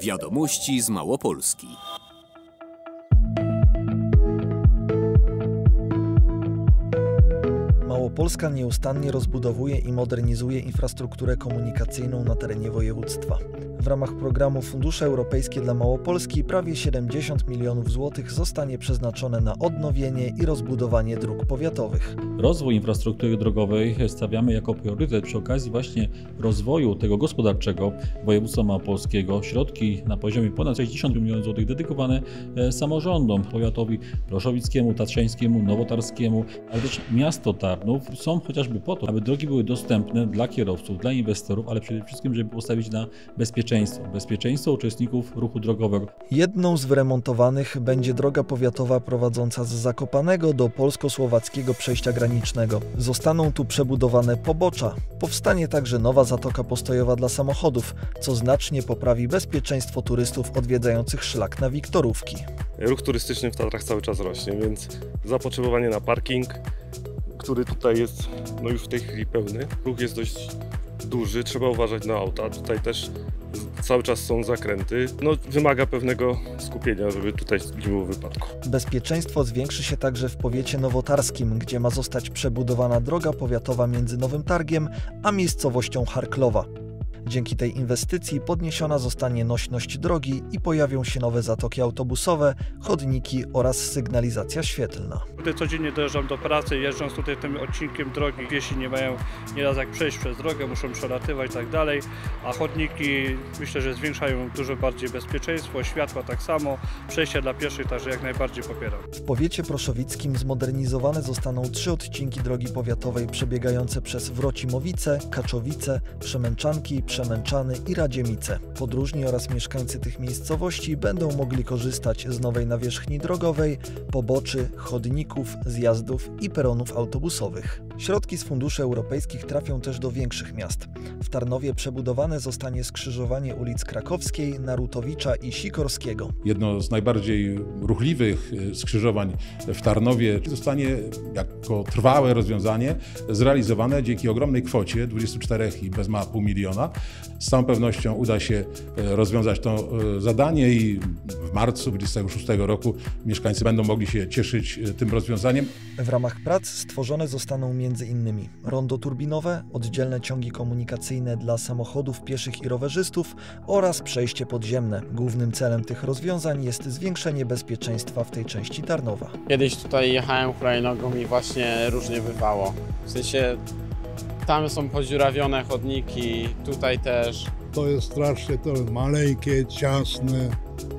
Wiadomości z Małopolski. Małopolska nieustannie rozbudowuje i modernizuje infrastrukturę komunikacyjną na terenie województwa. W ramach programu Fundusze Europejskie dla Małopolski prawie 70 milionów złotych zostanie przeznaczone na odnowienie i rozbudowanie dróg powiatowych. Rozwój infrastruktury drogowej stawiamy jako priorytet przy okazji właśnie rozwoju tego gospodarczego województwa małopolskiego. Środki na poziomie ponad 60 milionów złotych dedykowane samorządom, powiatowi proszowickiemu, tatrzańskiemu, nowotarskiemu, ale też miasto Tarnów są chociażby po to, aby drogi były dostępne dla kierowców, dla inwestorów, ale przede wszystkim, żeby postawić na bezpieczeństwo uczestników ruchu drogowego. Jedną z wyremontowanych będzie droga powiatowa prowadząca z Zakopanego do polsko-słowackiego przejścia granicznego. Zostaną tu przebudowane pobocza. Powstanie także nowa zatoka postojowa dla samochodów, co znacznie poprawi bezpieczeństwo turystów odwiedzających szlak na Wiktorówki. Ruch turystyczny w Tatrach cały czas rośnie, więc zapotrzebowanie na parking, który tutaj jest już w tej chwili pełny. Ruch jest dość duży, trzeba uważać na auta. Tutaj też cały czas są zakręty. Wymaga pewnego skupienia, żeby tutaj nie było wypadku. Bezpieczeństwo zwiększy się także w powiecie nowotarskim, gdzie ma zostać przebudowana droga powiatowa między Nowym Targiem a miejscowością Harklowa. Dzięki tej inwestycji podniesiona zostanie nośność drogi i pojawią się nowe zatoki autobusowe, chodniki oraz sygnalizacja świetlna. Tutaj codziennie dojeżdżam do pracy, jeżdżąc tutaj tym odcinkiem drogi, piesi nie mają nieraz jak przejść przez drogę, muszą przelatywać i tak dalej, a chodniki myślę, że zwiększają dużo bardziej bezpieczeństwo, światła tak samo, przejścia dla pieszych, także jak najbardziej popieram. W powiecie proszowickim zmodernizowane zostaną 3 odcinki drogi powiatowej przebiegające przez Wrocimowice, Kaczowice, Przemęczanki, Przemęczany i Radziemice. Podróżni oraz mieszkańcy tych miejscowości będą mogli korzystać z nowej nawierzchni drogowej, poboczy, chodników, zjazdów i peronów autobusowych. Środki z funduszy europejskich trafią też do większych miast. W Tarnowie przebudowane zostanie skrzyżowanie ulic Krakowskiej, Narutowicza i Sikorskiego. Jedno z najbardziej ruchliwych skrzyżowań w Tarnowie zostanie jako trwałe rozwiązanie zrealizowane dzięki ogromnej kwocie 24 i bez mała pół miliona. Z całą pewnością uda się rozwiązać to zadanie i w marcu 2026 roku mieszkańcy będą mogli się cieszyć tym rozwiązaniem. W ramach prac stworzone zostaną m.in. rondo turbinowe, oddzielne ciągi komunikacyjne dla samochodów, pieszych i rowerzystów oraz przejście podziemne. Głównym celem tych rozwiązań jest zwiększenie bezpieczeństwa w tej części Tarnowa. Kiedyś tutaj jechałem hulajnogą i właśnie różnie bywało. W sensie tam są podziurawione chodniki, tutaj też. To jest strasznie maleńkie, ciasne.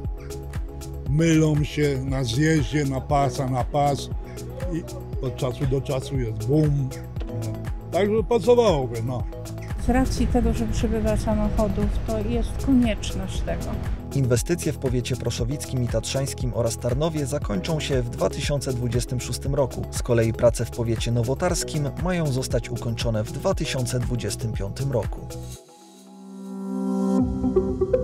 Mylą się na zjeździe, na pas i od czasu do czasu jest boom. Także pasowałoby, Z racji tego, że przybywa samochodów, to jest konieczność tego. Inwestycje w powiecie proszowickim i tatrzańskim oraz Tarnowie zakończą się w 2026 roku. Z kolei prace w powiecie nowotarskim mają zostać ukończone w 2025 roku.